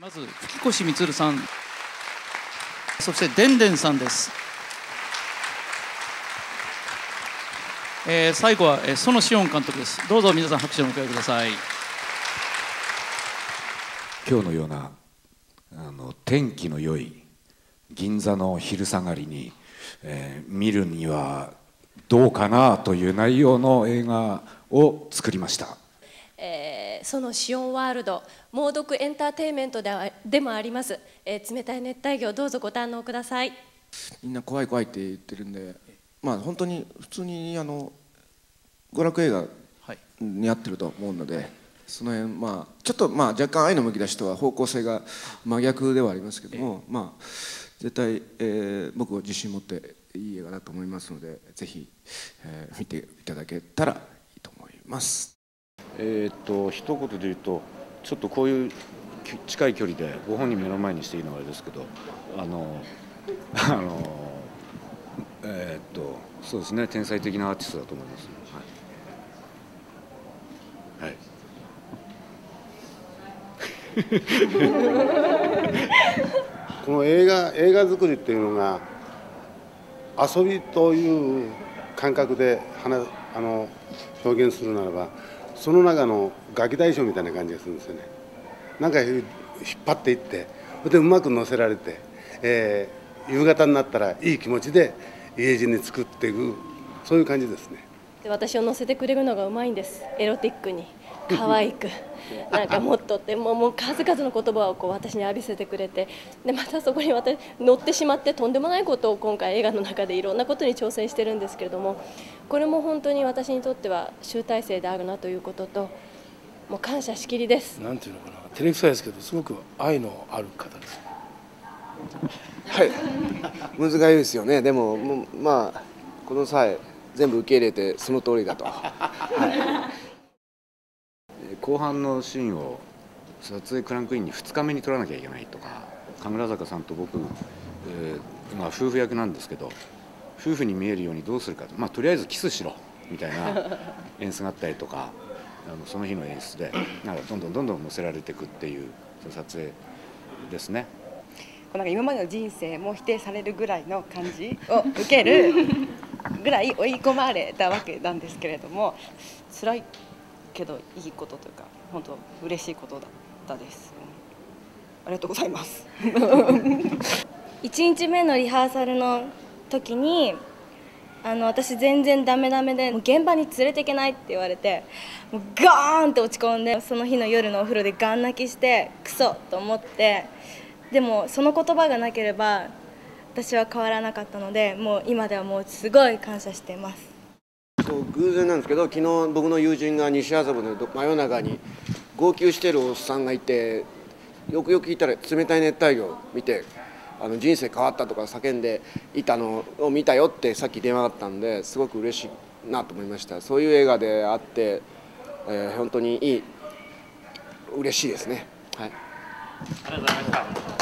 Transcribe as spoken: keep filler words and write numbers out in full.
まず吹越充さん、そしてでんでんさんです。えー、最後は園志音監督です。どうぞ皆さん拍手をお迎えください。 今日のようなあの天気の良い銀座の昼下がりに、えー、見るにはどうかなという内容の映画を作りました。 えー、園志音ワールド、猛毒エンターテインメントではでもあります、えー、冷たい熱帯魚、どうぞご堪能ください。 みんな怖い怖いって言ってるんで、まあ本当に普通にあの娯楽映画に合ってると思うので、はい、その辺まあちょっとまあ若干愛のむき出しとは方向性が真逆ではありますけども、えー、まあ絶対、えー、僕は自信持っていい映画だと思いますので、ぜひ、えー、見ていただけたらいいと思います。 えー、っと一言で言うと、ちょっとこういう近い距離でご本人目の前にしていいのはあれですけど、あのあのえー、っとそうですね、天才的なアーティストだと思います。 はい、はいこの映画映画作りっていうのが遊びという感覚で話あの表現するならば、その中のガキ大将みたいな感じがするんですよね。なんか引っ張っていって、でうまく乗せられて、えー、夕方になったらいい気持ちで家路に作っていく、そういう感じですね。 で私を乗せてくれるのがうまいんです。エロティックに可愛くなんかもっとってもうもう数々の言葉をこう私に浴びせてくれて、でまたそこに私乗ってしまって、とんでもないことを今回映画の中でいろんなことに挑戦してるんですけれども、これも本当に私にとっては集大成であるなということと、もう感謝しきりです。 なんていうのかな、照れくさいですけどすごく愛のある方です。 はい、難しいですよね。でももうまあこの際全部受け入れてその通りだと。はい、 後半のシーンを撮影クランクインにふつかめに撮らなきゃいけないとか、神楽坂さんと僕、えーまあ、夫婦役なんですけど、夫婦に見えるようにどうするかと、まあ、とりあえずキスしろみたいな演出があったりとか、あのその日の演出でなんかどんどんどんどん乗せられていくっていう撮影ですね。 なんか今までの人生も否定されるぐらいの感じを受けるぐらい追い込まれたわけなんですけれども、辛いけどいいことというか本当嬉しいことだったです。ありがとうございます。 いちにちめのリハーサルの時にあの私全然ダメダメで現場に連れていけないって言われて、もうガーンって落ち込んで、その日の夜のお風呂でガン泣きしてクソと思って、でもその言葉がなければ私は変わらなかったので、もう今ではもうすごい感謝しています。 そう偶然なんですけど、昨日僕の友人が西麻布の真夜中に号泣してるおっさんがいて、よくよく聞いたら冷たい熱帯魚を見てあの人生変わったとか叫んでいたのを見たよってさっき電話があったんで、すごく嬉しいなと思いました。そういう映画であって、えー、本当にいい嬉しいですね。はい、 ありがとうございました。